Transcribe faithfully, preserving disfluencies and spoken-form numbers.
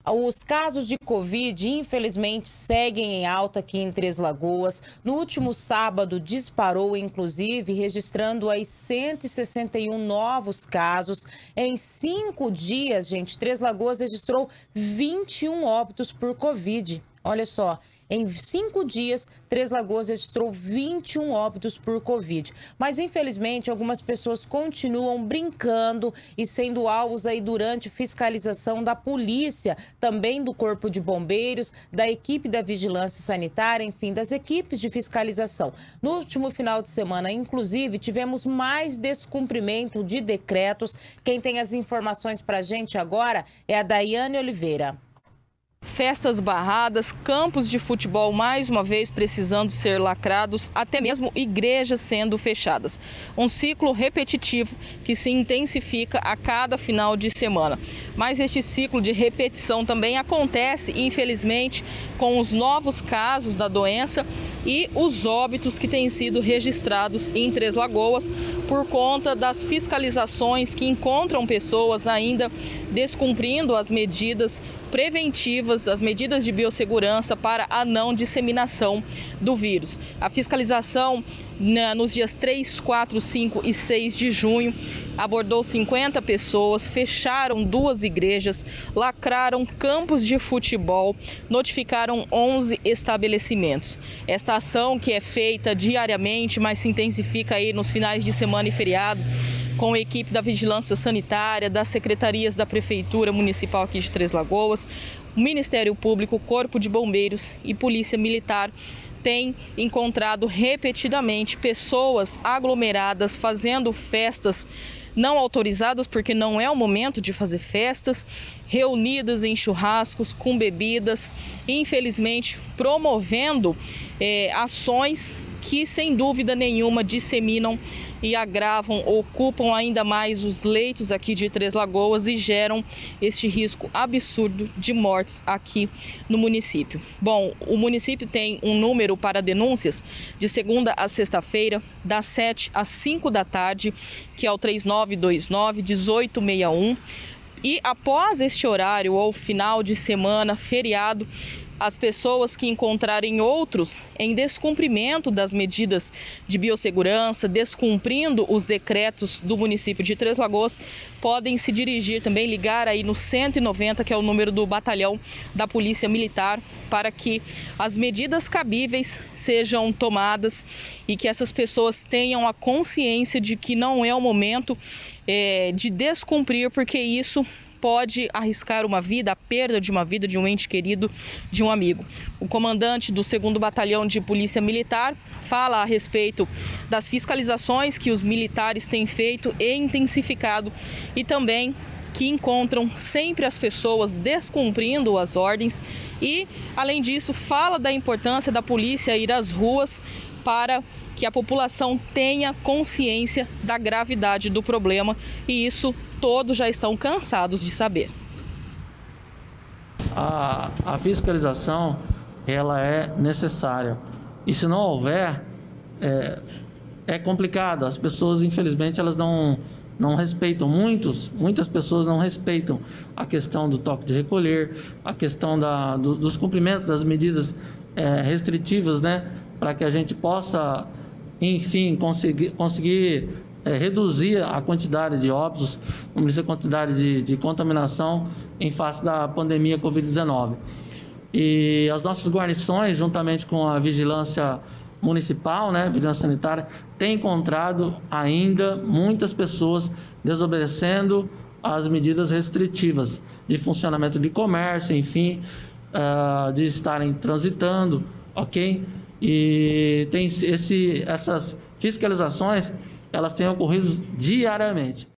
Os casos de Covid, infelizmente, seguem em alta aqui em Três Lagoas. No último sábado, disparou, inclusive, registrando aí cento e sessenta e um novos casos. Em cinco dias, gente, Três Lagoas registrou vinte e um óbitos por Covid. Olha só, em cinco dias, Três Lagoas registrou vinte e um óbitos por Covid. Mas, infelizmente, algumas pessoas continuam brincando e sendo alvos aí durante fiscalização da polícia, também do Corpo de Bombeiros, da equipe da Vigilância Sanitária, enfim, das equipes de fiscalização. No último final de semana, inclusive, tivemos mais descumprimento de decretos. Quem tem as informações para a gente agora é a Daiane Oliveira. Festas barradas, campos de futebol mais uma vez precisando ser lacrados, até mesmo igrejas sendo fechadas. Um ciclo repetitivo que se intensifica a cada final de semana. Mas este ciclo de repetição também acontece, infelizmente, com os novos casos da doença e os óbitos que têm sido registrados em Três Lagoas por conta das fiscalizações que encontram pessoas ainda descumprindo as medidas preventivas, as medidas de biossegurança para a não disseminação do vírus. A fiscalização na, nos dias três, quatro, cinco e seis de junho abordou cinquenta pessoas, fecharam duas igrejas, lacraram campos de futebol, notificaram onze estabelecimentos. Esta ação, que é feita diariamente, mas se intensifica aí nos finais de semana e feriado, com a equipe da Vigilância Sanitária, das secretarias da Prefeitura Municipal aqui de Três Lagoas, o Ministério Público, Corpo de Bombeiros e Polícia Militar, tem encontrado repetidamente pessoas aglomeradas fazendo festas não autorizadas, porque não é o momento de fazer festas, reunidas em churrascos com bebidas, infelizmente promovendo eh, ações que, sem dúvida nenhuma, disseminam e agravam, ocupam ainda mais os leitos aqui de Três Lagoas e geram este risco absurdo de mortes aqui no município. Bom, o município tem um número para denúncias de segunda a sexta-feira, das sete às cinco da tarde, que é o três nove dois nove, um oito seis um. E após este horário, ou final de semana, feriado, as pessoas que encontrarem outros em descumprimento das medidas de biossegurança, descumprindo os decretos do município de Três Lagoas, podem se dirigir também, ligar aí no cento e noventa, que é o número do batalhão da Polícia Militar, para que as medidas cabíveis sejam tomadas e que essas pessoas tenham a consciência de que não é o momento é, de descumprir, porque isso pode arriscar uma vida, a perda de uma vida, de um ente querido, de um amigo. O comandante do segundo Batalhão de Polícia Militar fala a respeito das fiscalizações que os militares têm feito e intensificado e também que encontram sempre as pessoas descumprindo as ordens e, além disso, fala da importância da polícia ir às ruas para que a população tenha consciência da gravidade do problema, e isso todos já estão cansados de saber. A, a fiscalização, ela é necessária, e se não houver, é, é complicado. As pessoas, infelizmente, elas não, não respeitam, muitos, muitas pessoas não respeitam a questão do toque de recolher, a questão da, do, dos cumprimentos das medidas é, restritivas, né, para que a gente possa, enfim, conseguir, conseguir é, reduzir a quantidade de óbitos, a quantidade de, de contaminação em face da pandemia covid dezenove. E as nossas guarnições, juntamente com a vigilância municipal, né, vigilância sanitária, têm encontrado ainda muitas pessoas desobedecendo as medidas restritivas de funcionamento de comércio, enfim, uh, de estarem transitando, ok? E tem esse, essas fiscalizações, elas têm ocorrido diariamente.